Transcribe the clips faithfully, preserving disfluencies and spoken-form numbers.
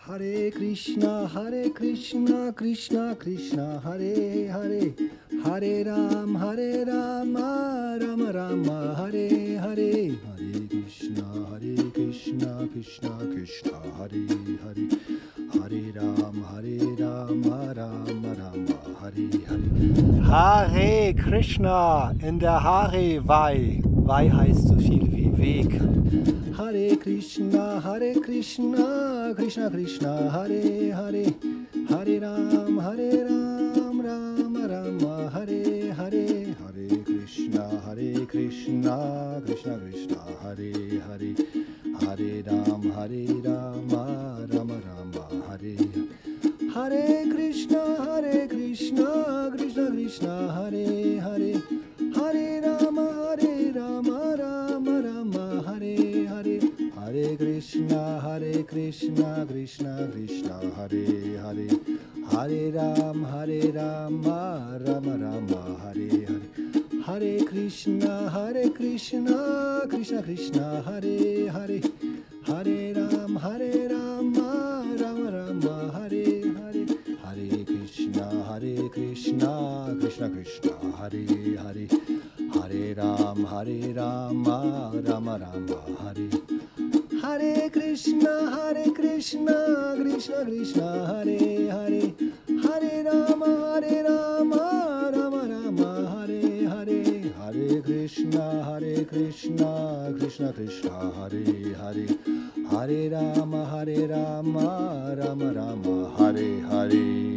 Hare Krishna, Hare Krishna, Krishna Krishna, Hare Hare, Hare Ram, Hare Rama, Rama Rama, Hare Hare, Hare Krishna, Hare Krishna, Krishna Krishna, Hare Hare, Hare Ram, Hare Rama, Rama Rama, Hare Hare. Hare Krishna in der Hare Vai. Vai heißt so viel wie Weg. Hare Krishna, Hare Krishna, Krishna Krishna, Hare Hare, Hare Ram, Hare Ram, Rama Rama, Hare Hare, Hare Krishna, Hare Krishna, Krishna Krishna, Hare Hare, Hare Ram, Hare Rama, Rama Rama, Hare Hare Krishna, Hare Krishna, Krishna Krishna, Hare Hare, Hare Rama, Hare Rama, Rama Rama, Hare Hare, Hare Krishna, Hare Krishna, Krishna Krishna, Hare Hare, Hare Ram, Hare Rama, Rama Rama, Hare Hare, Hare Krishna, Hare Krishna, Krishna Krishna, Hare Hare, Hare Ram, Hare Rama, Rama Rama, Hare Hare, Hare Krishna, Hare Krishna, Krishna Krishna, Hare Hare, Hare Ram, Hare Rama, Rama Rama, Hare Hare Krishna, Hare Krishna, Krishna Krishna, Hare Hare, Hare Rama, Hare Rama, Rama Rama, Hare Hare, Hare Krishna, Hare Krishna, Krishna Krishna, Hare Hare, Hare Rama, Hare Rama, Rama Rama, Hare Hare.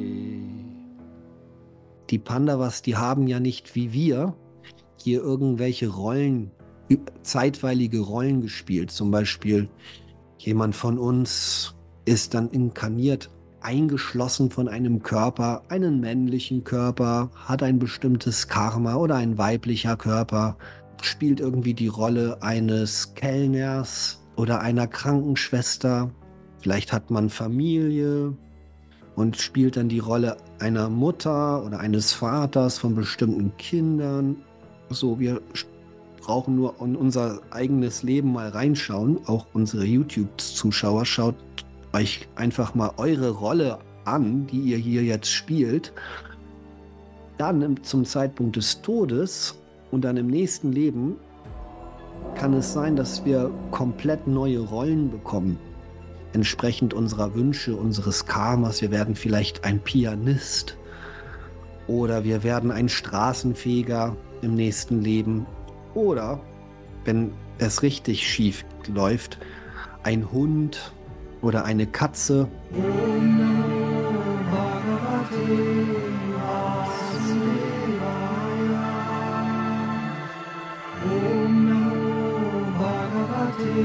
Die Pandavas, die haben ja nicht wie wir hier irgendwelche Rollen, zeitweilige Rollen gespielt. Zum Beispiel jemand von uns ist dann inkarniert, eingeschlossen von einem Körper, einen männlichen Körper, hat ein bestimmtes Karma, oder ein weiblicher Körper, spielt irgendwie die Rolle eines Kellners oder einer Krankenschwester. Vielleicht hat man Familie und spielt dann die Rolle einer Mutter oder eines Vaters von bestimmten Kindern. So, wir brauchen nur in unser eigenes Leben mal reinschauen. Auch unsere YouTube-Zuschauer, schaut euch einfach mal eure Rolle an, die ihr hier jetzt spielt. Dann zum Zeitpunkt des Todes und dann im nächsten Leben kann es sein, dass wir komplett neue Rollen bekommen. Entsprechend unserer Wünsche, unseres Karmas. Wir werden vielleicht ein Pianist oder wir werden ein Straßenfeger im nächsten Leben. Oder, wenn es richtig schief läuft, ein Hund oder eine Katze. Om Namo Bhagavate Vasudevaya. Om Namo Bhagavate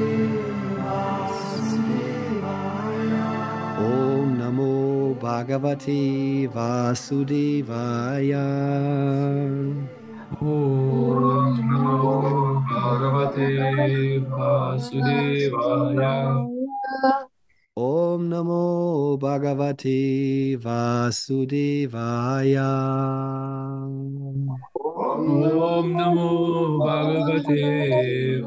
Vasudevaya. Om Namo Bhagavate Vasudevaya. Om Namo Bhagavate Vasudevaya. Om Namo Bhagavate Vasudevaya. Om Namo Bhagavate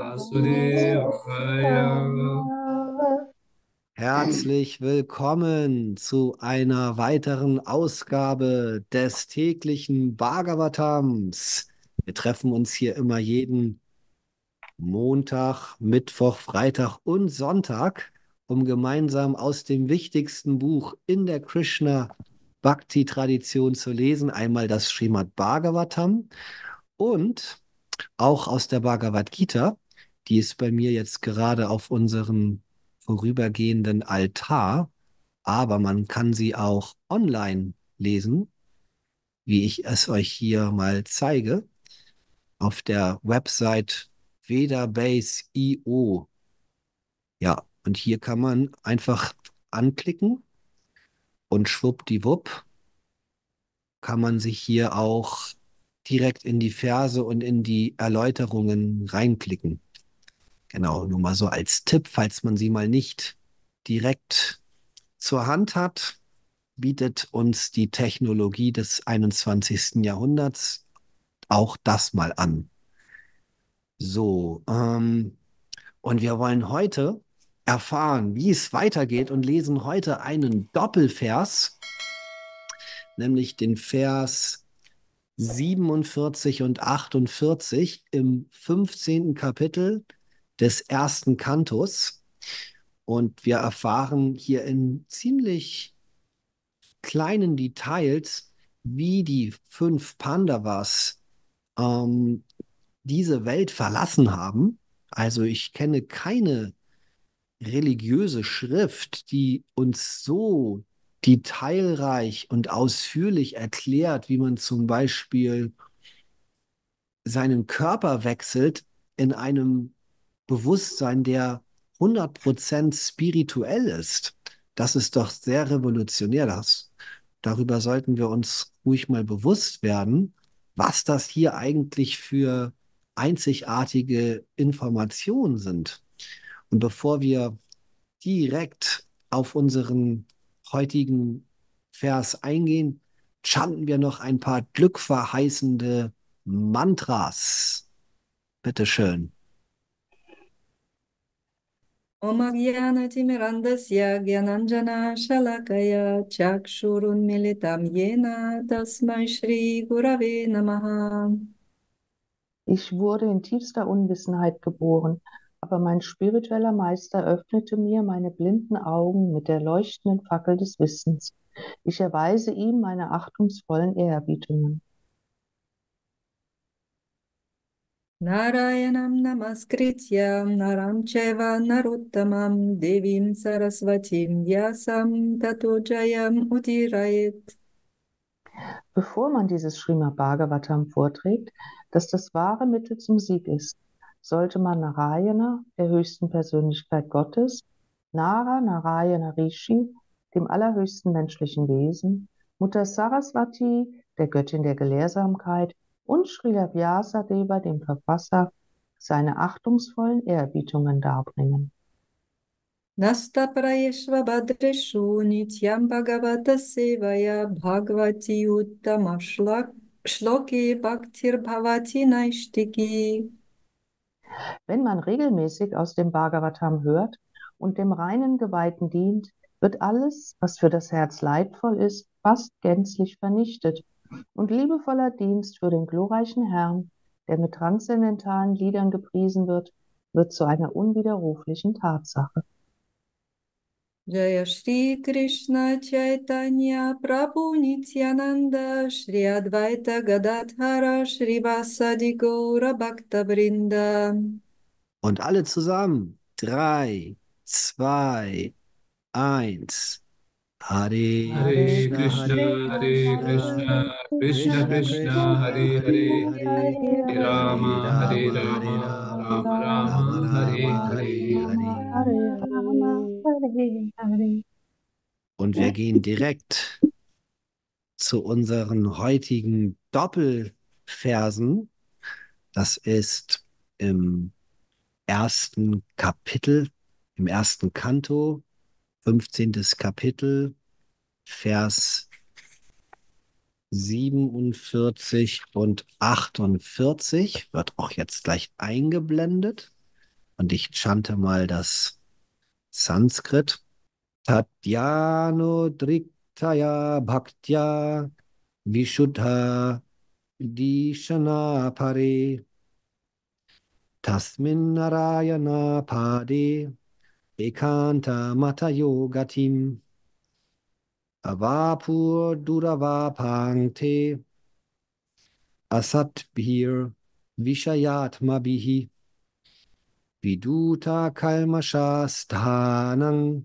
Vasudevaya. Herzlich willkommen zu einer weiteren Ausgabe des täglichen Bhagavatams. Wir treffen uns hier immer jeden Montag, Mittwoch, Freitag und Sonntag, um gemeinsam aus dem wichtigsten Buch in der Krishna-Bhakti-Tradition zu lesen. Einmal das Srimad Bhagavatam und auch aus der Bhagavad Gita. Die ist bei mir jetzt gerade auf unserem vorübergehenden Altar, aber man kann sie auch online lesen, wie ich es euch hier mal zeige, auf der Website Vedabase Punkt i o. Ja, und hier kann man einfach anklicken und schwuppdiwupp kann man sich hier auch direkt in die Verse und in die Erläuterungen reinklicken. Genau, nur mal so als Tipp, falls man sie mal nicht direkt zur Hand hat, bietet uns die Technologie des einundzwanzigsten Jahrhunderts auch das mal an. So, ähm, und wir wollen heute erfahren, wie es weitergeht und lesen heute einen Doppelvers, nämlich den Vers siebenundvierzig und achtundvierzig im fünfzehnten Kapitel des ersten Kantos. Und wir erfahren hier in ziemlich kleinen Details, wie die fünf Pandavas ähm, diese Welt verlassen haben. Also ich kenne keine religiöse Schrift, die uns so detailreich und ausführlich erklärt, wie man zum Beispiel seinen Körper wechselt in einem Bewusstsein, der hundert Prozent spirituell ist. Das ist doch sehr revolutionär. Das. Darüber sollten wir uns ruhig mal bewusst werden, was das hier eigentlich für einzigartige Informationen sind. Und bevor wir direkt auf unseren heutigen Vers eingehen, chanten wir noch ein paar glückverheißende Mantras. Bitteschön. Om Agyanatimirandasya Gyananjana Shalakaya Chakshurunmilitam Yena Tasmai Shri Gurave Namaha. Ich wurde in tiefster Unwissenheit geboren, aber mein spiritueller Meister öffnete mir meine blinden Augen mit der leuchtenden Fackel des Wissens. Ich erweise ihm meine achtungsvollen Ehrerbietungen. Narayanam Namaskrityam Naram Chaiva Narottamam Devim Saraswatim Vyasam Tato Jayam Udirayet. Bevor man dieses Srimad Bhagavatam vorträgt, das das wahre Mittel zum Sieg ist, sollte man Narayana, der höchsten Persönlichkeit Gottes, Nara Narayana Rishi, dem allerhöchsten menschlichen Wesen, Mutter Saraswati, der Göttin der Gelehrsamkeit, und Srila Vyasadeva, dem Verfasser, seine achtungsvollen Ehrerbietungen darbringen. Nastaprayeshva Badreshu Nityam Bhagavata Sevaya Bhagavati Uttama Shlak- Shloke Bhaktir Bhavati Naishtiki. Wenn man regelmäßig aus dem Bhagavatam hört und dem reinen Geweihten dient, wird alles, was für das Herz leidvoll ist, fast gänzlich vernichtet. Und liebevoller Dienst für den glorreichen Herrn, der mit transzendentalen Liedern gepriesen wird, wird zu einer unwiderruflichen Tatsache. Jaya Shri Krishna Chaitanya Prabhu Nityananda Shri Advaita Gadadhara Shri Vasadi Gaura Bhakta Vrinda. Und alle zusammen. Drei, zwei, eins. Hare Hare Krishna, Krishna, Hare Hare Krishna, Krishna, Krishna Krishna Krishna, Krishna, Hare Hare Hare, Hare, Hare Hare Rama, Hare Rama, Hare Rama, Rama, Rama Rama Rama, Hare Rama, Hare Hare. Hare. Hare Hare, Hare. Und wir gehen direkt zu unseren heutigen Doppelversen. Das ist im ersten Kapitel, im ersten Kanto, fünfzehntes Kapitel, Vers siebenundvierzig und achtundvierzig, wird auch jetzt gleich eingeblendet. Und ich chante mal das Sanskrit. Tatyano Driktaya Bhaktya Vishuddha Dishana Pare Tasmin Narayana Pade Ekanta Matayo Gatim Avapur Duravapangte Asatbhir Vishayatmabihi Viduta Kalmashasthanang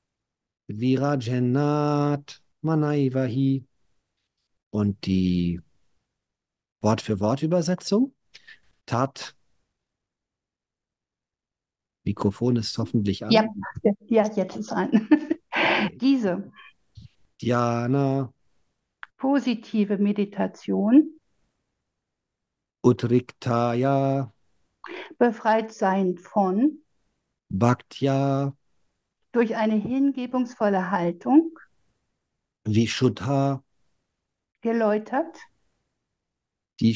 Virajenat Manaivahi. Und die Wort-für-Wort-Übersetzung. Tat, Mikrofon ist hoffentlich an. Ja, ja, jetzt ist an. Diese Dhyana positive Meditation, Utriktaya befreit sein von, Bhaktya durch eine hingebungsvolle Haltung, Vishuddha geläutert,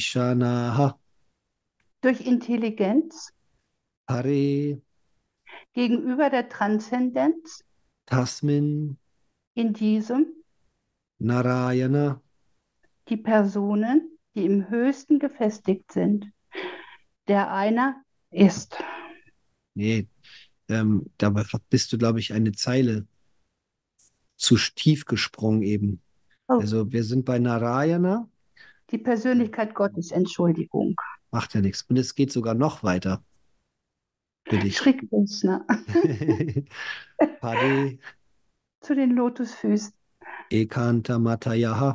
Dishanaha durch Intelligenz, Pare gegenüber der Transzendenz Tasmin in diesem Narayana die Personen, die im Höchsten gefestigt sind, der einer ist. Nee, ähm, da bist du, glaube ich, eine Zeile zu tief gesprungen eben. Oh, Also wir sind bei Narayana, die Persönlichkeit Gottes, Entschuldigung. macht ja nichts. Und es geht sogar noch weiter für dich. Sri Krishna Pade zu den Lotusfüßen, Ekanta Matayaha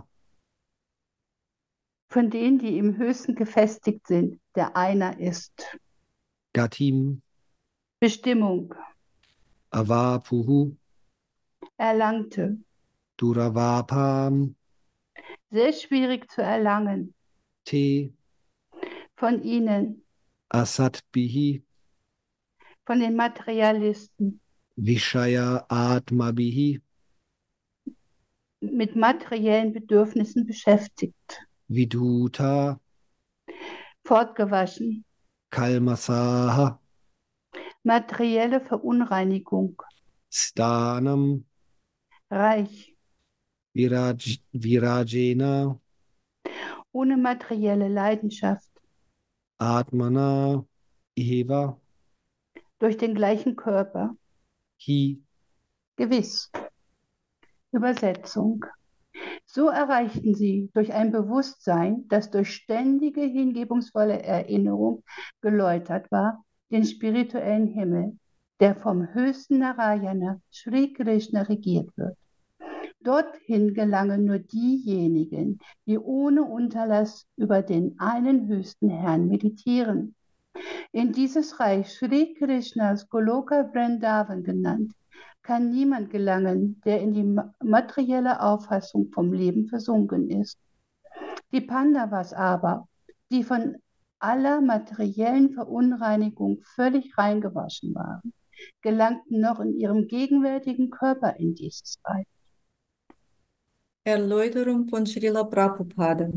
von denen, die im Höchsten gefestigt sind, der einer ist. Gatim Bestimmung, Avapuhu erlangte, Duravapam sehr schwierig zu erlangen, Te von ihnen, Asatbihi von den Materialisten, Vishaya Atmabihi mit materiellen Bedürfnissen beschäftigt, Viduta fortgewaschen, Kalmasaha materielle Verunreinigung, Stanam reich, Viraj, Virajena ohne materielle Leidenschaft, Atmana Eva durch den gleichen Körper, Hi gewiss. Übersetzung. So erreichten sie durch ein Bewusstsein, das durch ständige hingebungsvolle Erinnerung geläutert war, den spirituellen Himmel, der vom höchsten Narayana, Sri Krishna, regiert wird. Dorthin gelangen nur diejenigen, die ohne Unterlass über den einen höchsten Herrn meditieren. In dieses Reich, Sri Krishnas Goloka Vrindavan genannt, kann niemand gelangen, der in die materielle Auffassung vom Leben versunken ist. Die Pandavas aber, die von aller materiellen Verunreinigung völlig reingewaschen waren, gelangten noch in ihrem gegenwärtigen Körper in dieses Reich. Erläuterung von Srila Prabhupada.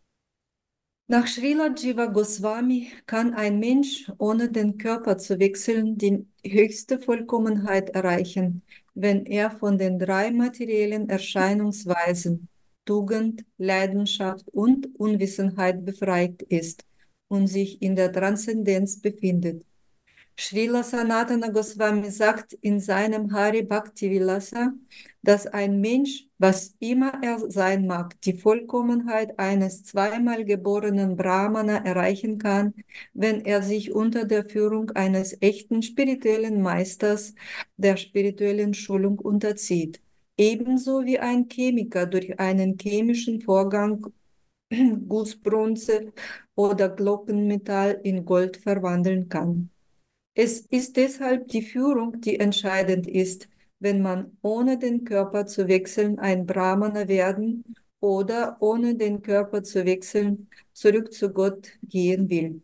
Nach Srila Jiva Goswami kann ein Mensch, ohne den Körper zu wechseln, die höchste Vollkommenheit erreichen, wenn er von den drei materiellen Erscheinungsweisen Tugend, Leidenschaft und Unwissenheit befreit ist und sich in der Transzendenz befindet. Srila Sanatana Goswami sagt in seinem Hari Bhakti Vilasa, dass ein Mensch, was immer er sein mag, die Vollkommenheit eines zweimal geborenen Brahmana erreichen kann, wenn er sich unter der Führung eines echten spirituellen Meisters der spirituellen Schulung unterzieht. Ebenso wie ein Chemiker durch einen chemischen Vorgang Gussbronze oder Glockenmetall in Gold verwandeln kann. Es ist deshalb die Führung, die entscheidend ist, wenn man ohne den Körper zu wechseln ein Brahmana werden oder ohne den Körper zu wechseln zurück zu Gott gehen will.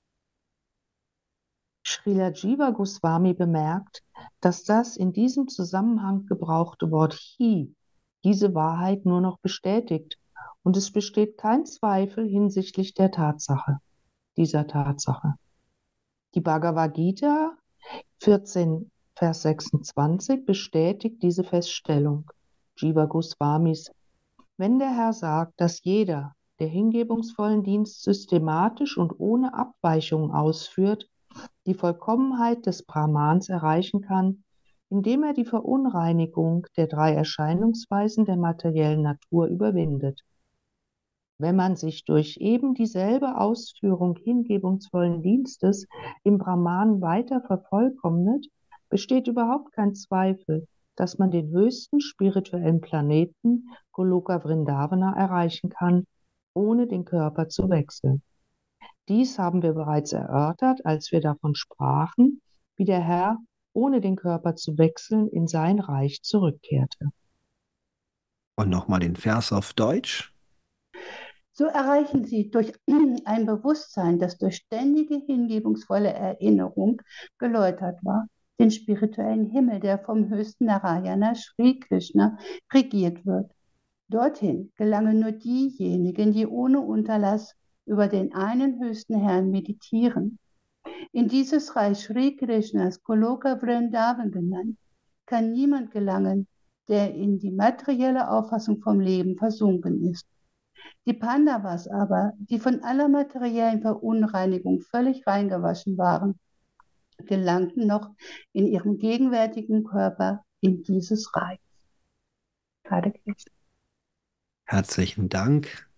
Srila Jiva Goswami bemerkt, dass das in diesem Zusammenhang gebrauchte Wort Hi diese Wahrheit nur noch bestätigt und es besteht kein Zweifel hinsichtlich der Tatsache, dieser Tatsache. Die Bhagavad Gita vierzehn, Vers sechsundzwanzig bestätigt diese Feststellung Jiva Goswamis. Wenn der Herr sagt, dass jeder, der hingebungsvollen Dienst systematisch und ohne Abweichung ausführt, die Vollkommenheit des Brahmans erreichen kann, indem er die Verunreinigung der drei Erscheinungsweisen der materiellen Natur überwindet. Wenn man sich durch eben dieselbe Ausführung hingebungsvollen Dienstes im Brahman weiter vervollkommnet, besteht überhaupt kein Zweifel, dass man den höchsten spirituellen Planeten Goloka Vrindavana erreichen kann, ohne den Körper zu wechseln. Dies haben wir bereits erörtert, als wir davon sprachen, wie der Herr, ohne den Körper zu wechseln, in sein Reich zurückkehrte. Und nochmal den Vers auf Deutsch. So erreichen sie durch ein Bewusstsein, das durch ständige hingebungsvolle Erinnerung geläutert war, den spirituellen Himmel, der vom höchsten Narayana, Sri Krishna, regiert wird. Dorthin gelangen nur diejenigen, die ohne Unterlass über den einen höchsten Herrn meditieren. In dieses Reich Sri Krishnas, Goloka Vrindavan genannt, kann niemand gelangen, der in die materielle Auffassung vom Leben versunken ist. Die Pandavas aber, die von aller materiellen Verunreinigung völlig reingewaschen waren, gelangten noch in ihrem gegenwärtigen Körper in dieses Reich. Hare Krishna. Herzlichen Dank.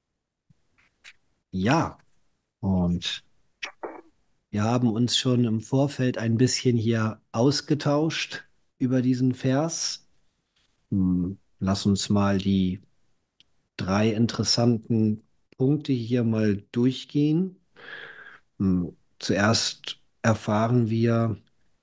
Ja, und wir haben uns schon im Vorfeld ein bisschen hier ausgetauscht über diesen Vers. Hm, Lass uns mal die drei interessanten Punkte hier mal durchgehen. Hm, Zuerst erfahren wir,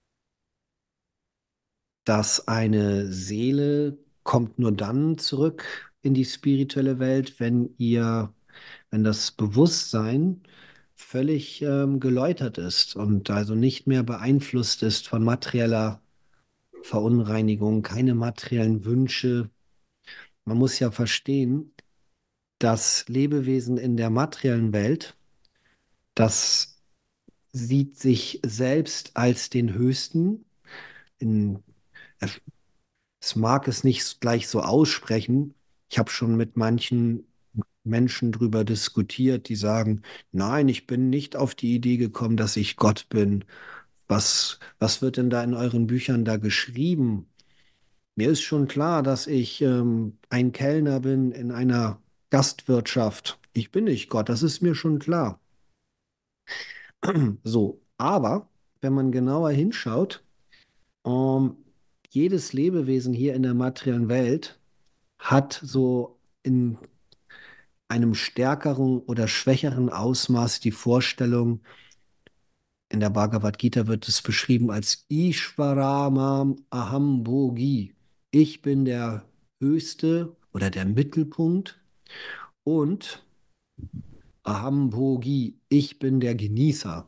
dass eine Seele kommt nur dann zurück in die spirituelle Welt, wenn ihr, wenn das Bewusstsein völlig ähm, geläutert ist und also nicht mehr beeinflusst ist von materieller Verunreinigung, keine materiellen Wünsche. Man muss ja verstehen, dass Lebewesen in der materiellen Welt, das sieht sich selbst als den Höchsten. In, es mag es nicht gleich so aussprechen. Ich habe schon mit manchen Menschen drüber diskutiert, die sagen, nein, ich bin nicht auf die Idee gekommen, dass ich Gott bin. Was, was wird denn da in euren Büchern da geschrieben? Mir ist schon klar, dass ich ähm, ein Kellner bin in einer Gastwirtschaft. Ich bin nicht Gott, das ist mir schon klar. So, aber wenn man genauer hinschaut, ähm, jedes Lebewesen hier in der materiellen Welt hat so in einem stärkeren oder schwächeren Ausmaß die Vorstellung, in der Bhagavad Gita wird es beschrieben als Ishvaramam Aham Bhogi. Ich bin der Höchste oder der Mittelpunkt und Aham Bhogi, ich bin der Genießer.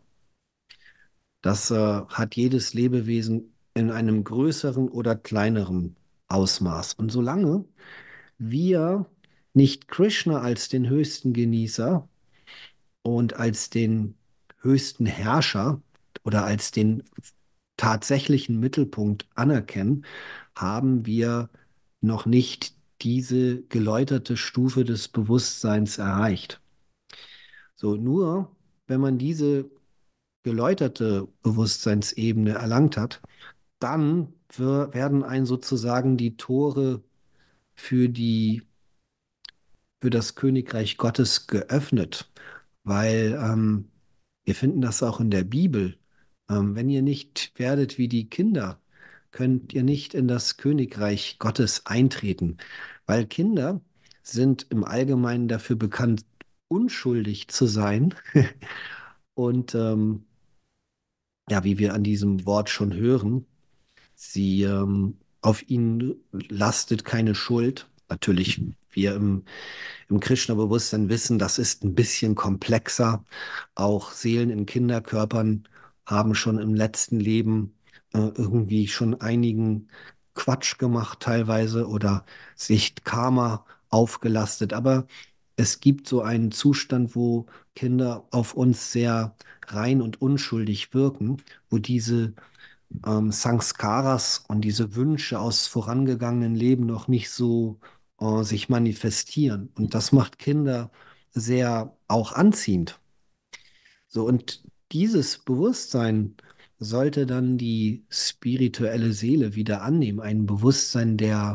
Das äh, hat jedes Lebewesen in einem größeren oder kleineren Ausmaß. Und solange wir nicht Krishna als den höchsten Genießer und als den höchsten Herrscher oder als den tatsächlichen Mittelpunkt anerkennen, haben wir noch nicht diese geläuterte Stufe des Bewusstseins erreicht. So, nur wenn man diese geläuterte Bewusstseinsebene erlangt hat, dann wir- werden ein sozusagen die Tore für die, für das Königreich Gottes geöffnet, weil ähm, wir finden das auch in der Bibel. Ähm, wenn ihr nicht werdet wie die Kinder, könnt ihr nicht in das Königreich Gottes eintreten, weil Kinder sind im Allgemeinen dafür bekannt, unschuldig zu sein. Und ähm, ja, wie wir an diesem Wort schon hören, sie ähm, auf ihnen lastet keine Schuld. Natürlich, wir im, im Krishna-Bewusstsein wissen, das ist ein bisschen komplexer. Auch Seelen in Kinderkörpern haben schon im letzten Leben äh, irgendwie schon einigen Quatsch gemacht teilweise oder sich Karma aufgelastet. Aber es gibt so einen Zustand, wo Kinder auf uns sehr rein und unschuldig wirken, wo diese ähm, Sanskaras und diese Wünsche aus vorangegangenen Leben noch nicht so äh, sich manifestieren. Und das macht Kinder sehr auch anziehend. So, und dieses Bewusstsein sollte dann die spirituelle Seele wieder annehmen. Ein Bewusstsein der,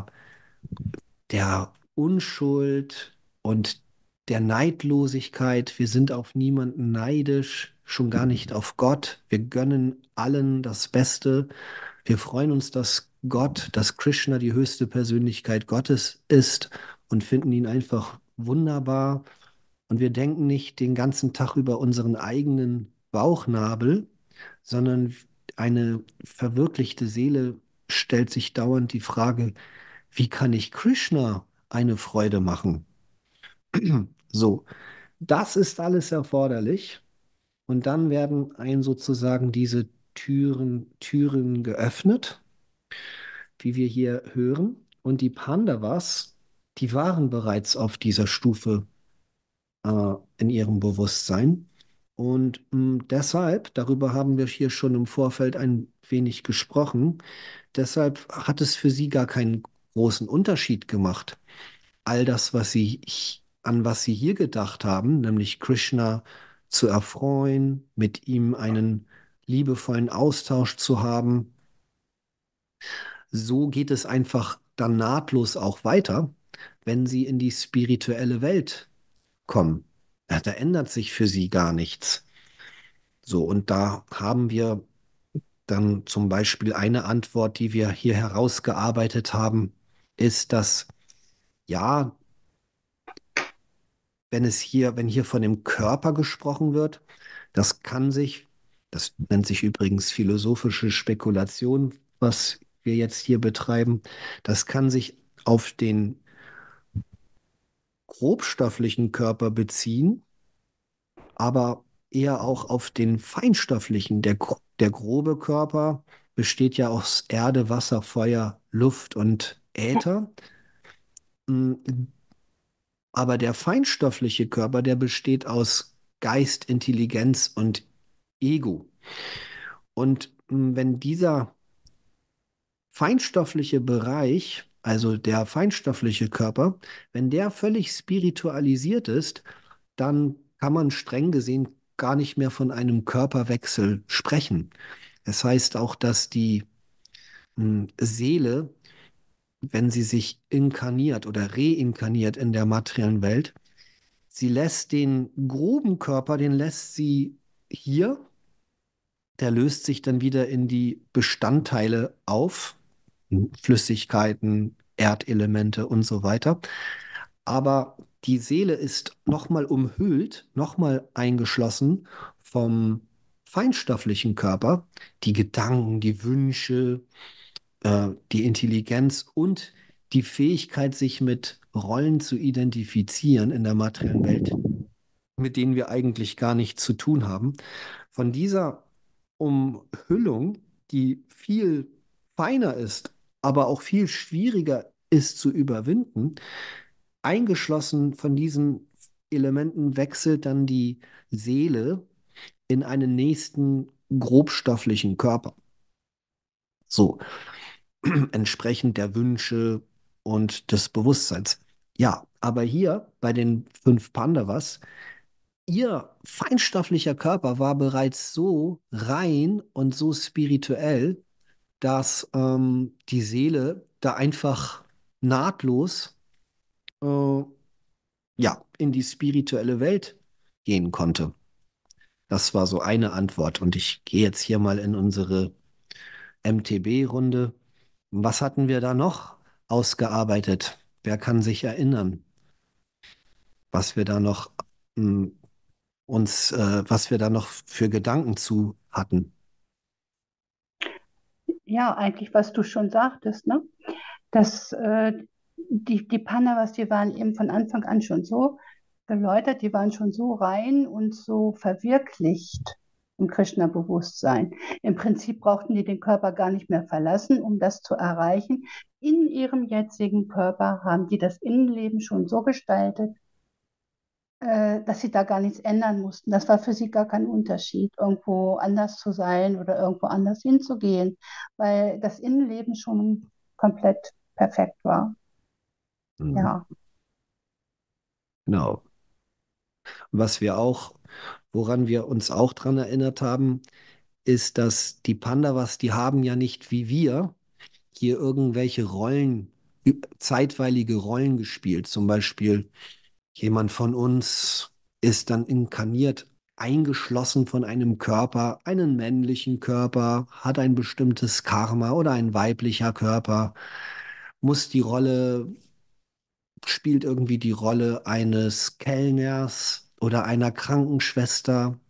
der Unschuld und der Neidlosigkeit. Wir sind auf niemanden neidisch, schon gar nicht auf Gott. Wir gönnen allen das Beste. Wir freuen uns, dass Gott, dass Krishna die höchste Persönlichkeit Gottes ist und finden ihn einfach wunderbar. Und wir denken nicht den ganzen Tag über unseren eigenen Bauchnabel, sondern eine verwirklichte Seele stellt sich dauernd die Frage, wie kann ich Krishna eine Freude machen? So, das ist alles erforderlich. Und dann werden ein sozusagen diese Türen, Türen geöffnet, wie wir hier hören. Und die Pandavas, die waren bereits auf dieser Stufe äh, in ihrem Bewusstsein. Und mh, deshalb, darüber haben wir hier schon im Vorfeld ein wenig gesprochen, deshalb hat es für sie gar keinen großen Unterschied gemacht. All das, was sie, an was sie hier gedacht haben, nämlich Krishna zu erfreuen, mit ihm einen liebevollen Austausch zu haben, so geht es einfach dann nahtlos auch weiter, wenn sie in die spirituelle Welt kommen. Ja, da ändert sich für sie gar nichts. So, und da haben wir dann zum Beispiel eine Antwort, die wir hier herausgearbeitet haben, ist, dass ja, wenn es hier, wenn hier von dem Körper gesprochen wird, das kann sich, das nennt sich übrigens philosophische Spekulation, was wir jetzt hier betreiben, das kann sich auf den grobstofflichen Körper beziehen, aber eher auch auf den feinstofflichen. Der, gro- der grobe Körper besteht ja aus Erde, Wasser, Feuer, Luft und Äther. Mm, Aber der feinstoffliche Körper, der besteht aus Geist, Intelligenz und Ego. Und mm, wenn dieser feinstoffliche Bereich, also der feinstoffliche Körper, wenn der völlig spiritualisiert ist, dann kann man streng gesehen gar nicht mehr von einem Körperwechsel sprechen. Es heißt auch, dass die mh, Seele, wenn sie sich inkarniert oder reinkarniert in der materiellen Welt, sie lässt den groben Körper, den lässt sie hier, der löst sich dann wieder in die Bestandteile auf, Flüssigkeiten, Erdelemente und so weiter. Aber die Seele ist nochmal umhüllt, nochmal eingeschlossen vom feinstofflichen Körper. Die Gedanken, die Wünsche, äh, die Intelligenz und die Fähigkeit, sich mit Rollen zu identifizieren in der materiellen Welt, mit denen wir eigentlich gar nichts zu tun haben. Von dieser Umhüllung, die viel feiner ist, aber auch viel schwieriger ist zu überwinden, eingeschlossen von diesen Elementen wechselt dann die Seele in einen nächsten grobstofflichen Körper. So, entsprechend der Wünsche und des Bewusstseins. Ja, aber hier bei den fünf Pandavas, ihr feinstofflicher Körper war bereits so rein und so spirituell, dass ähm, die Seele da einfach nahtlos äh, ja, in die spirituelle Welt gehen konnte. Das war so eine Antwort. Und ich gehe jetzt hier mal in unsere M T B-Runde. Was hatten wir da noch ausgearbeitet? Wer kann sich erinnern, was wir da noch mh, uns, äh, was wir da noch für Gedanken zu hatten? Ja, eigentlich, was du schon sagtest, ne? Dass äh, die, die Pandavas, die waren eben von Anfang an schon so geläutert, die waren schon so rein und so verwirklicht im Krishna-Bewusstsein. Im Prinzip brauchten die den Körper gar nicht mehr verlassen, um das zu erreichen. In ihrem jetzigen Körper haben die das Innenleben schon so gestaltet, äh, dass sie da gar nichts ändern mussten. Das war für sie gar kein Unterschied, irgendwo anders zu sein oder irgendwo anders hinzugehen, weil das Innenleben schon komplett perfekt war. Mhm. Ja, Genau. Was wir auch, woran wir uns auch dran erinnert haben, ist, dass die Pandavas, die haben ja nicht wie wir hier irgendwelche Rollen, zeitweilige Rollen gespielt. Zum Beispiel jemand von uns ist dann inkarniert, eingeschlossen von einem Körper, einen männlichen Körper, hat ein bestimmtes Karma oder ein weiblicher Körper, muss die Rolle, spielt irgendwie die Rolle eines Kellners oder einer Krankenschwester.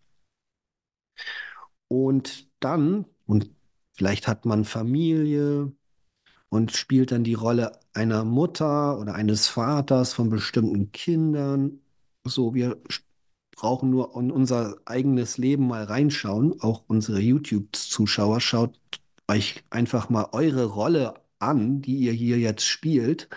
Und dann, und vielleicht hat man Familie und spielt dann die Rolle einer Mutter oder eines Vaters von bestimmten Kindern. So, wir sch- brauchen nur in unser eigenes Leben mal reinschauen. Auch unsere YouTube-Zuschauer, schaut euch einfach mal eure Rolle an, die ihr hier jetzt spielt.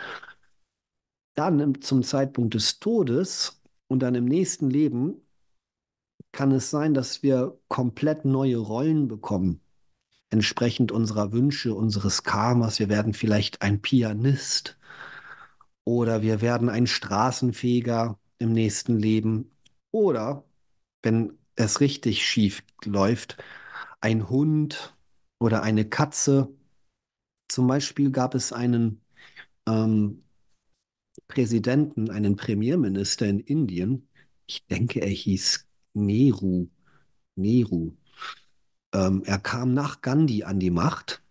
Dann im, zum Zeitpunkt des Todes und dann im nächsten Leben kann es sein, dass wir komplett neue Rollen bekommen, entsprechend unserer Wünsche, unseres Karmas. Wir werden vielleicht ein Pianist oder wir werden ein Straßenfeger im nächsten Leben oder, wenn es richtig schief läuft, ein Hund oder eine Katze. Zum Beispiel gab es einen ähm, Präsidenten, einen Premierminister in Indien. Ich denke, er hieß Nehru. Nehru. Ähm, er kam nach Gandhi an die Macht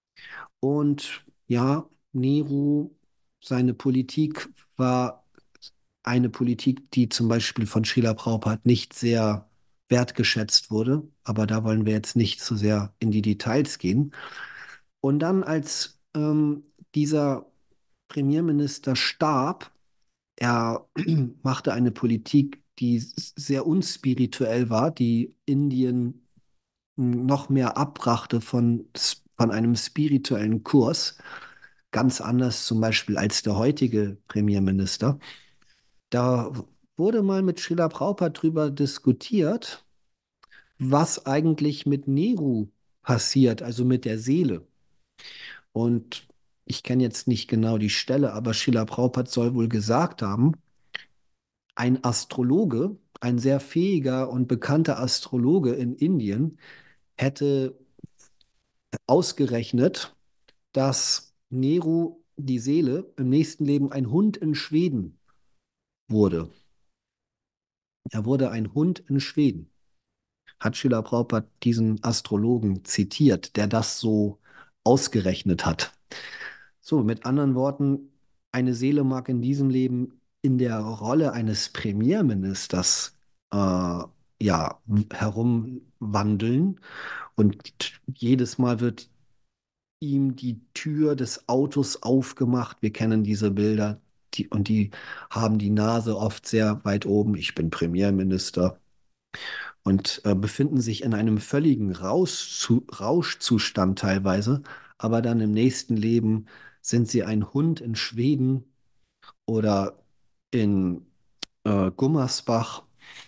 und ja, Nehru, seine Politik war eine Politik, die zum Beispiel von Srila Prabhupada nicht sehr wertgeschätzt wurde, aber da wollen wir jetzt nicht so sehr in die Details gehen. Und dann, als ähm, dieser Premierminister starb, er machte eine Politik, die sehr unspirituell war, die Indien noch mehr abbrachte von, von einem spirituellen Kurs, ganz anders zum Beispiel als der heutige Premierminister. Da wurde mal mit Srila Prabhupada drüber diskutiert, was eigentlich mit Nehru passiert, also mit der Seele. Und ich kenne jetzt nicht genau die Stelle, aber Srila Prabhupada soll wohl gesagt haben, ein Astrologe, ein sehr fähiger und bekannter Astrologe in Indien, hätte ausgerechnet, dass Nehru, die Seele, im nächsten Leben ein Hund in Schweden wurde. Er wurde ein Hund in Schweden. Hat Srila Prabhupada diesen Astrologen zitiert, der das so ausgerechnet hat. So, mit anderen Worten, eine Seele mag in diesem Leben in der Rolle eines Premierministers äh, ja, herumwandeln und jedes Mal wird ihm die Tür des Autos aufgemacht. Wir kennen diese Bilder die, und die haben die Nase oft sehr weit oben. Ich bin Premierminister und äh, befinden sich in einem völligen Rauschzu Rauschzustand teilweise, aber dann im nächsten Leben sind sie ein Hund in Schweden oder in äh, Gummersbach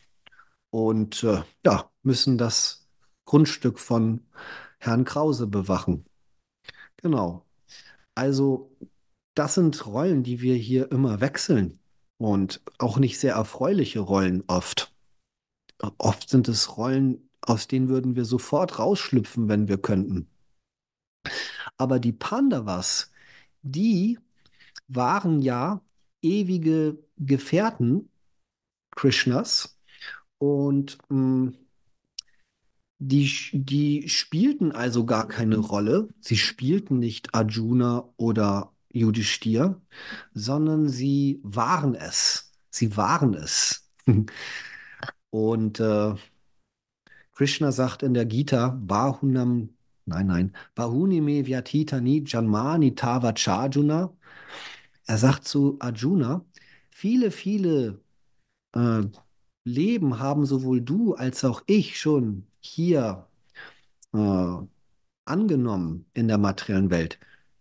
und äh, ja, müssen das Grundstück von Herrn Krause bewachen. Genau. Also, das sind Rollen, die wir hier immer wechseln und auch nicht sehr erfreuliche Rollen oft. Oft sind es Rollen, aus denen würden wir sofort rausschlüpfen, wenn wir könnten. Aber die Pandavas, die waren ja ewige Gefährten Krishnas und mh, die, die spielten also gar keine Rolle. Sie spielten nicht Arjuna oder Yudhishthir, sondern sie waren es. Sie waren es. Und äh, Krishna sagt in der Gita, Bahunam, nein, nein, Bahunime Vyatitani Janmani Tava Charjuna. Er sagt zu Arjuna, viele, viele äh, Leben haben sowohl du als auch ich schon hier äh, angenommen in der materiellen Welt.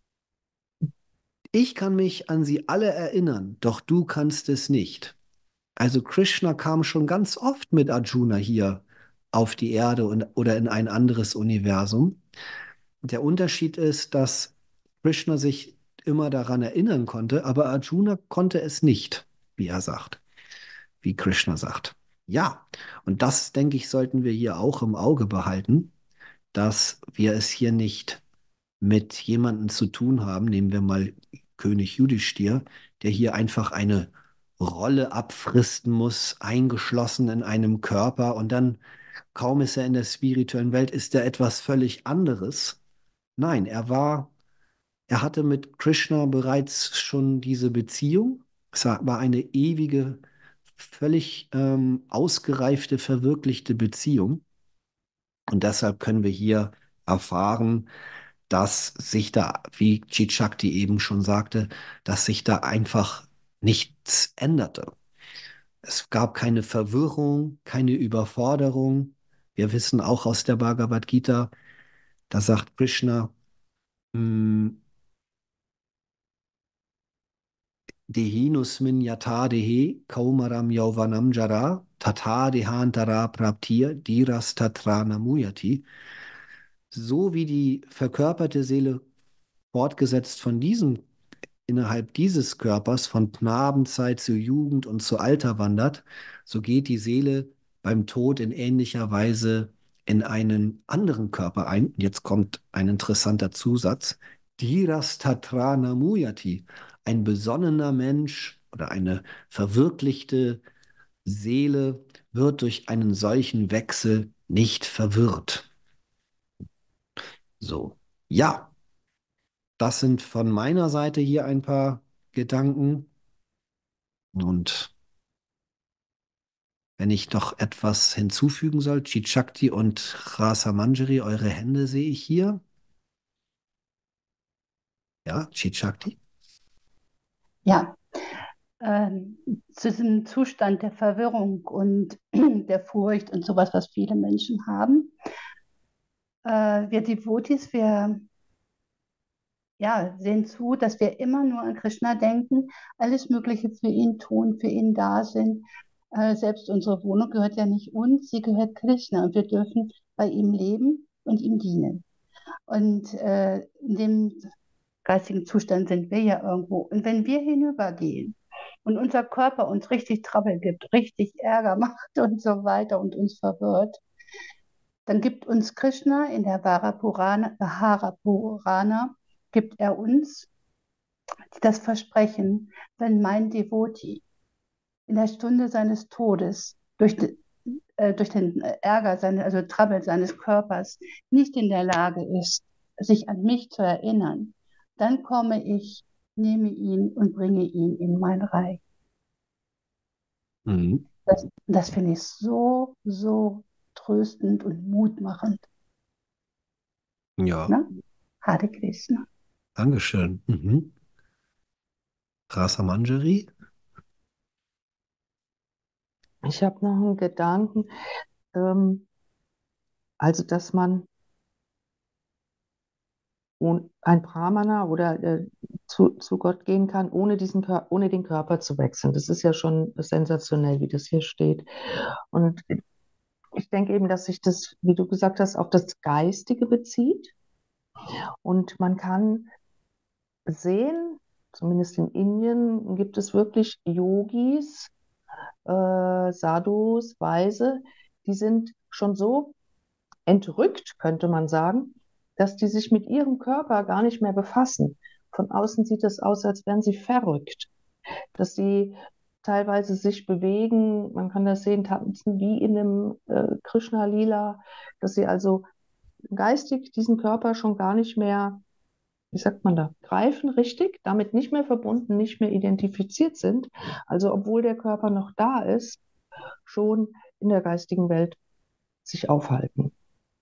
Ich kann mich an sie alle erinnern, doch du kannst es nicht. Also Krishna kam schon ganz oft mit Arjuna hier auf die Erde und, oder in ein anderes Universum. Der Unterschied ist, dass Krishna sich immer daran erinnern konnte, aber Arjuna konnte es nicht, wie er sagt, wie Krishna sagt. Ja, und das, denke ich, sollten wir hier auch im Auge behalten, dass wir es hier nicht mit jemandem zu tun haben, nehmen wir mal König Yudhishthir, der hier einfach eine Rolle abfristen muss, eingeschlossen in einem Körper und dann, kaum ist er in der spirituellen Welt, ist er etwas völlig anderes. Nein, er war, er hatte mit Krishna bereits schon diese Beziehung. Es war eine ewige, völlig ähm, ausgereifte, verwirklichte Beziehung. Und deshalb können wir hier erfahren, dass sich da, wie Chakti eben schon sagte, dass sich da einfach nichts änderte. Es gab keine Verwirrung, keine Überforderung. Wir wissen auch aus der Bhagavad Gita, da sagt Krishna, "Mm, Dehinus min yata dehe kaumaram yauvanam jara tata dehantara praptir diras tatra namuyati. So wie die verkörperte Seele fortgesetzt von diesem, innerhalb dieses Körpers, von Knabenzeit zu Jugend und zu Alter wandert, so geht die Seele beim Tod in ähnlicher Weise in einen anderen Körper ein. Jetzt kommt ein interessanter Zusatz. Dhiras tatra namuyati. Ein besonnener Mensch oder eine verwirklichte Seele wird durch einen solchen Wechsel nicht verwirrt. So, ja, das sind von meiner Seite hier ein paar Gedanken. Und wenn ich noch etwas hinzufügen soll, Chichakti und Rasa Manjari, eure Hände sehe ich hier. Ja, Chichakti. Ja, ähm, zu diesem Zustand der Verwirrung und der Furcht und sowas, was viele Menschen haben. Äh, wir Devotis, wir ja, sehen zu, dass wir immer nur an Krishna denken, alles Mögliche für ihn tun, für ihn da sind. Äh, selbst unsere Wohnung gehört ja nicht uns, sie gehört Krishna und wir dürfen bei ihm leben und ihm dienen. Und äh, in dem geistigen Zustand sind wir ja irgendwo. Und wenn wir hinübergehen und unser Körper uns richtig Trouble gibt, richtig Ärger macht und so weiter und uns verwirrt, dann gibt uns Krishna in der Vara Purana, Vahara Purana, gibt er uns das Versprechen, wenn mein Devotee in der Stunde seines Todes durch, de, äh, durch den Ärger, seine, also Trouble seines Körpers nicht in der Lage ist, sich an mich zu erinnern, dann komme ich, nehme ihn und bringe ihn in mein Reich. Mhm. Das, das finde ich so, so tröstend und mutmachend. Ja, Ne? Hare Krishna. Dankeschön. Mhm. Rasa Manjari. Ich habe noch einen Gedanken, ähm, also dass man ohn- ein Brahmana oder äh, zu, zu Gott gehen kann, ohne diesen Kör ohne den Körper zu wechseln. Das ist ja schon sensationell, wie das hier steht. Und ich denke eben, dass sich das, wie du gesagt hast, auf das Geistige bezieht. Und man kann sehen, zumindest in Indien gibt es wirklich Yogis, äh, Sadhus, Weise, die sind schon so entrückt, könnte man sagen, dass die sich mit ihrem Körper gar nicht mehr befassen. Von außen sieht es aus, als wären sie verrückt, dass sie teilweise sich bewegen, man kann das sehen, tanzen wie in einem äh, Krishna-Lila, dass sie also geistig diesen Körper schon gar nicht mehr, wie sagt man da, greifen richtig, damit nicht mehr verbunden, nicht mehr identifiziert sind. Also obwohl der Körper noch da ist, schon in der geistigen Welt sich aufhalten.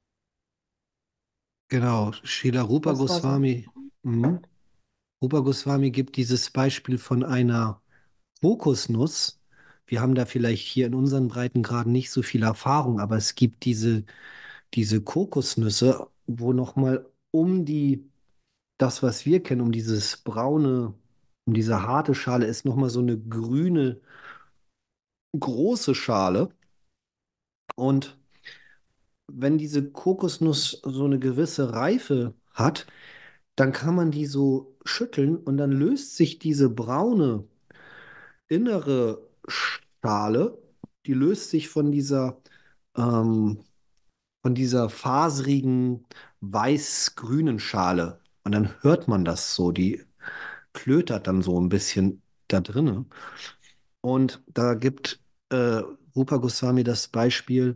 Genau, Srila Rupa Das war so. Goswami. Mhm. Rupa Goswami gibt dieses Beispiel von einer Kokosnuss. Wir haben da vielleicht hier in unseren Breitengraden nicht so viel Erfahrung, aber es gibt diese, diese Kokosnüsse, wo nochmal um die, das, was wir kennen, um dieses braune, um diese harte Schale ist nochmal so eine grüne, große Schale. Und wenn diese Kokosnuss so eine gewisse Reife hat, dann kann man die so schütteln und dann löst sich diese braune innere Schale, die löst sich von dieser, ähm, von dieser faserigen weiß-grünen Schale. Und dann hört man das so, die klötert dann so ein bisschen da drinnen. Und da gibt äh, Rupa Goswami das Beispiel,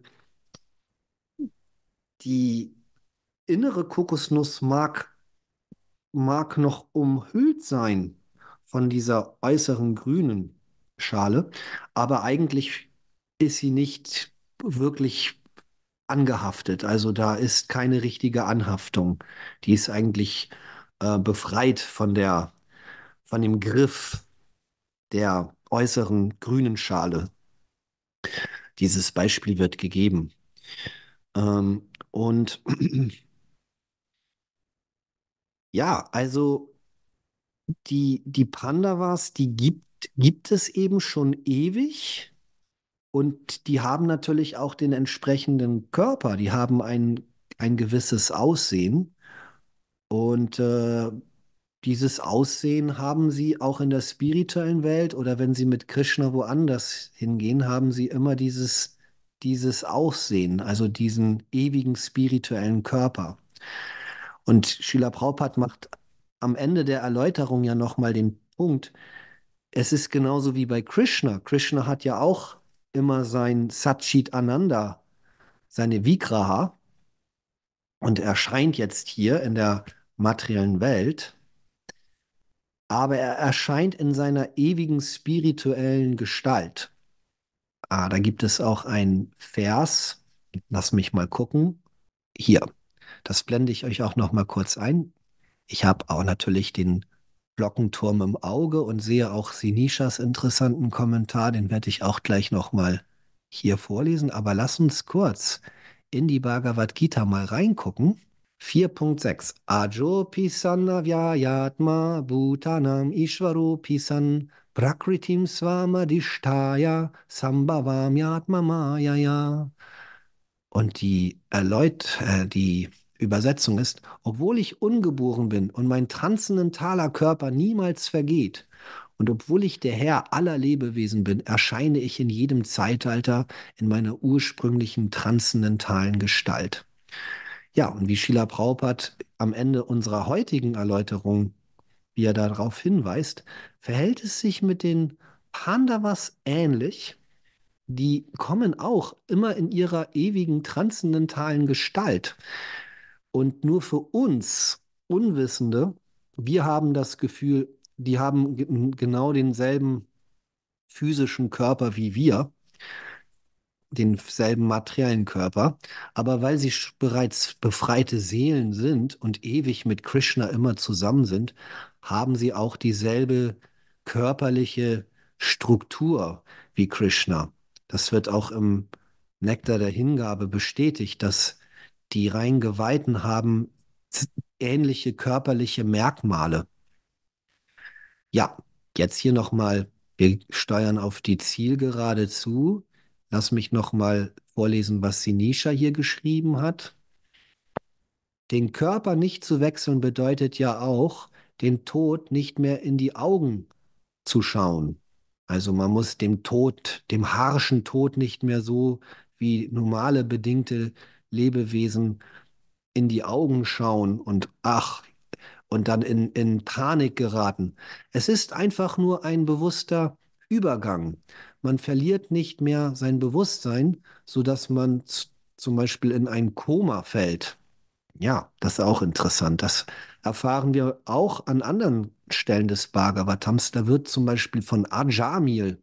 die innere Kokosnuss mag mag noch umhüllt sein von dieser äußeren grünen Schale, aber eigentlich ist sie nicht wirklich angehaftet. Also da ist keine richtige Anhaftung. Die ist eigentlich äh, befreit von der, von dem Griff der äußeren grünen Schale. Dieses Beispiel wird gegeben. Ähm, und ja, also die, die Pandavas, die gibt, gibt es eben schon ewig und die haben natürlich auch den entsprechenden Körper. Die haben ein, ein gewisses Aussehen und äh, dieses Aussehen haben sie auch in der spirituellen Welt oder wenn sie mit Krishna woanders hingehen, haben sie immer dieses, dieses Aussehen, also diesen ewigen spirituellen Körper. Und Srila Prabhupada macht am Ende der Erläuterung ja nochmal den Punkt, es ist genauso wie bei Krishna. Krishna hat ja auch immer sein Satchit Ananda, seine Vigraha, und erscheint jetzt hier in der materiellen Welt, aber er erscheint in seiner ewigen spirituellen Gestalt. Ah, da gibt es auch einen Vers, lass mich mal gucken. Hier, das blende ich euch auch noch mal kurz ein. Ich habe auch natürlich den Glockenturm im Auge und sehe auch Sinishas interessanten Kommentar. Den werde ich auch gleich nochmal hier vorlesen. Aber lass uns kurz in die Bhagavad Gita mal reingucken. vier Punkt sechs. Ajo pisanna vyayatma bhutanam ishvaropi san prakritim svamadhisthaya sambhavamyatma mayaya. Und die erläut, äh, die Übersetzung ist, obwohl ich ungeboren bin und mein transzendentaler Körper niemals vergeht, und obwohl ich der Herr aller Lebewesen bin, erscheine ich in jedem Zeitalter in meiner ursprünglichen transzendentalen Gestalt. Ja, und wie Srila Prabhupada am Ende unserer heutigen Erläuterung, wie er darauf hinweist, verhält es sich mit den Pandavas ähnlich. Die kommen auch immer in ihrer ewigen transzendentalen Gestalt. Und nur für uns Unwissende, wir haben das Gefühl, die haben ge- genau denselben physischen Körper wie wir, denselben materiellen Körper. Aber weil sie sch- bereits befreite Seelen sind und ewig mit Krishna immer zusammen sind, haben sie auch dieselbe körperliche Struktur wie Krishna. Das wird auch im Nektar der Hingabe bestätigt, dass die rein Geweihten haben z- ähnliche körperliche Merkmale. Ja, jetzt hier nochmal, wir steuern auf die Zielgerade zu. Lass mich nochmal vorlesen, was Sinisha hier geschrieben hat. Den Körper nicht zu wechseln bedeutet ja auch, den Tod nicht mehr in die Augen zu schauen. Also man muss dem Tod, dem harschen Tod nicht mehr so wie normale bedingte Lebewesen in die Augen schauen und ach, und dann in, in Panik geraten. Es ist einfach nur ein bewusster Übergang. Man verliert nicht mehr sein Bewusstsein, sodass man z- zum Beispiel in ein Koma fällt. Ja, das ist auch interessant. Das erfahren wir auch an anderen Stellen des Bhagavatams. Da wird zum Beispiel von Ajamil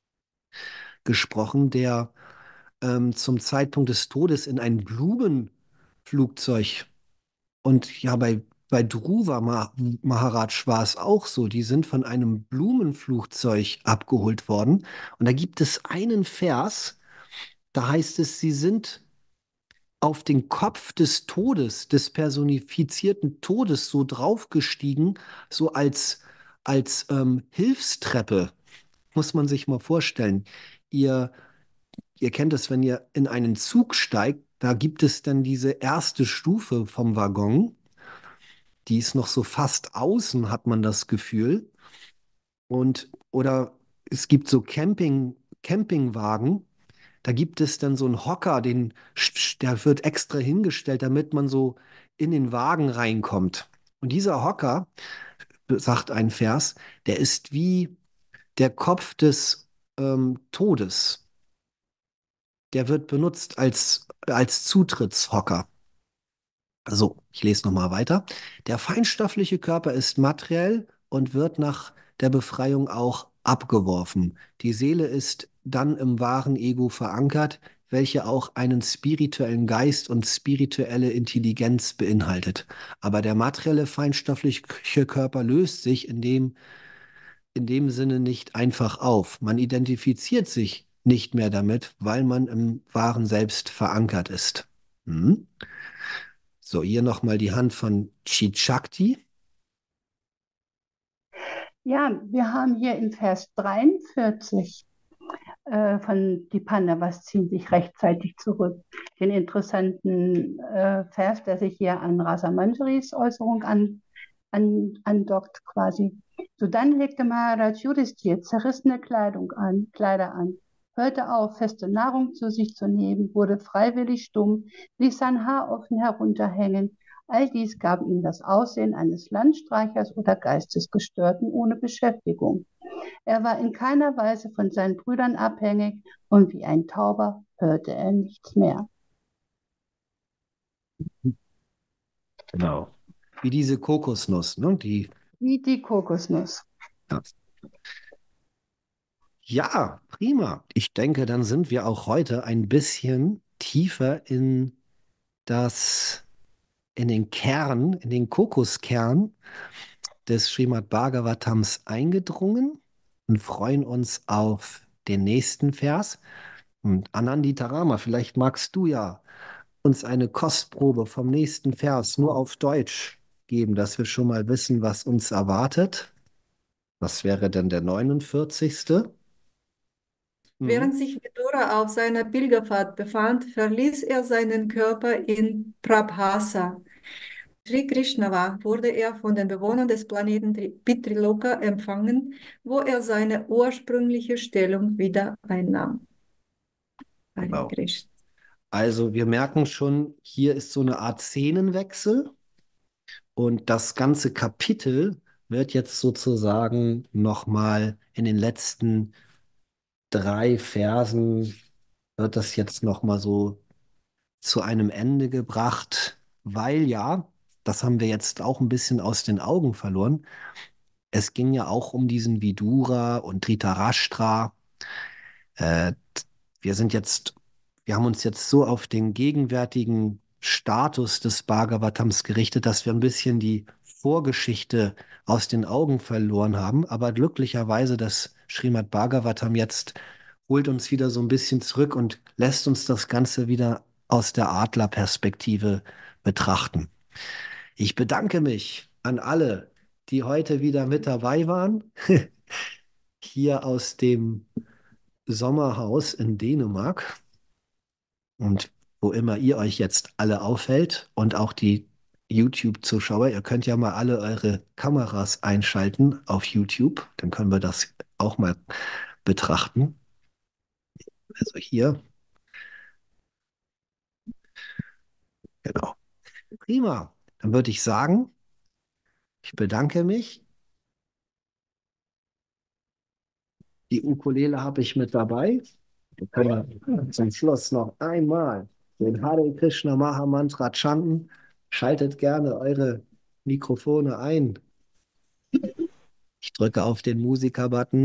gesprochen, der ähm, zum Zeitpunkt des Todes in ein Blumenflugzeug und ja, bei, bei Dhruva Ma Maharaj war es auch so. Die sind von einem Blumenflugzeug abgeholt worden. Und da gibt es einen Vers, da heißt es, sie sind auf den Kopf des Todes, des personifizierten Todes so draufgestiegen, so als, als ähm, Hilfstreppe, muss man sich mal vorstellen. Ihr, ihr kennt es, wenn ihr in einen Zug steigt, da gibt es dann diese erste Stufe vom Waggon. Die ist noch so fast außen, hat man das Gefühl. Und oder es gibt so Camping, Campingwagen, da gibt es dann so einen Hocker, den, der wird extra hingestellt, damit man so in den Wagen reinkommt. Und dieser Hocker, sagt ein Vers, der ist wie der Kopf des ähm, Todes. Der wird benutzt als, als Zutrittshocker. So, ich lese nochmal weiter. Der feinstoffliche Körper ist materiell und wird nach der Befreiung auch abgeworfen. Die Seele ist dann im wahren Ego verankert, welche auch einen spirituellen Geist und spirituelle Intelligenz beinhaltet. Aber der materielle feinstoffliche Körper löst sich in dem, in dem Sinne nicht einfach auf. Man identifiziert sich nicht mehr damit, weil man im wahren Selbst verankert ist. Hm? So, hier nochmal die Hand von Chit Shakti. Ja, wir haben hier in Vers dreiundvierzig äh, von die Pandavas ziehen sich rechtzeitig zurück. Den interessanten äh, Vers, der sich hier an Rasa Manjaris Äußerung an, an, andockt quasi. Sodann legte Maharaj Yudhishthir zerrissene Kleidung an, Kleider an, hörte auf, feste Nahrung zu sich zu nehmen, wurde freiwillig stumm, ließ sein Haar offen herunterhängen. All dies gab ihm das Aussehen eines Landstreichers oder Geistesgestörten ohne Beschäftigung. Er war in keiner Weise von seinen Brüdern abhängig und wie ein Tauber hörte er nichts mehr. Genau. Wie diese Kokosnuss, ne? Die, Wie die Kokosnuss. ja. Ja, prima. Ich denke, dann sind wir auch heute ein bisschen tiefer in das, in den Kern, in den Kokoskern des Srimad Bhagavatams eingedrungen und freuen uns auf den nächsten Vers. Und Anandita Rama, vielleicht magst du ja uns eine Kostprobe vom nächsten Vers nur auf Deutsch geben, dass wir schon mal wissen, was uns erwartet. Was wäre denn der neunundvierzigste? Mhm. Während sich Vidura auf seiner Pilgerfahrt befand, verließ er seinen Körper in Prabhasa. Sri Krishna war, wurde er von den Bewohnern des Planeten Tri- Pitriloka empfangen, wo er seine ursprüngliche Stellung wieder einnam. Hare Genau. Krishna. Also wir merken schon, hier ist so eine Art Szenenwechsel und das ganze Kapitel wird jetzt sozusagen nochmal in den letzten drei Versen, wird das jetzt nochmal so zu einem Ende gebracht, weil ja, das haben wir jetzt auch ein bisschen aus den Augen verloren. Es ging ja auch um diesen Vidura und Dhritarashtra. Äh, wir sind jetzt, wir haben uns jetzt so auf den gegenwärtigen Status des Bhagavatams gerichtet, dass wir ein bisschen die Vorgeschichte aus den Augen verloren haben. Aber glücklicherweise, das Srimad Bhagavatam jetzt holt uns wieder so ein bisschen zurück und lässt uns das Ganze wieder aus der Adlerperspektive betrachten. Ich bedanke mich an alle, die heute wieder mit dabei waren, hier aus dem Sommerhaus in Dänemark und wo immer ihr euch jetzt alle aufhält und auch die YouTube-Zuschauer, ihr könnt ja mal alle eure Kameras einschalten auf YouTube, dann können wir das auch mal betrachten. Also hier, genau. Prima. Dann würde ich sagen, ich bedanke mich. Die Ukulele habe ich mit dabei. Wir können zum Schluss noch einmal den Hare Krishna Maha Mantra chanten. Schaltet gerne eure Mikrofone ein. Ich drücke auf den Musiker-Button.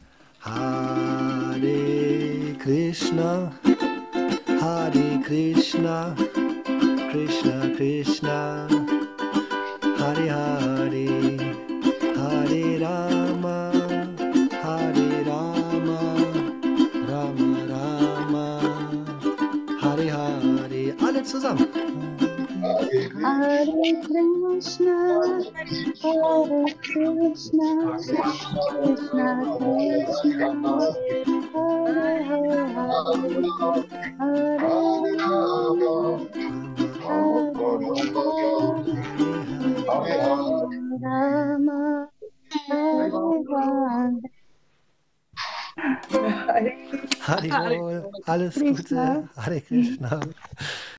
Hare Krishna, Hare Krishna, Krishna Krishna, Hare Hare, Hare Rama, Hare Rama, Rama Rama, Hare Hare. Alle zusammen. Hare Krishna, Hare Krishna, Krishna Krishna, Hare Hare, Hare Rama, Hare Rama. Haribol, alles Krishna. Gute, Hare Krishna.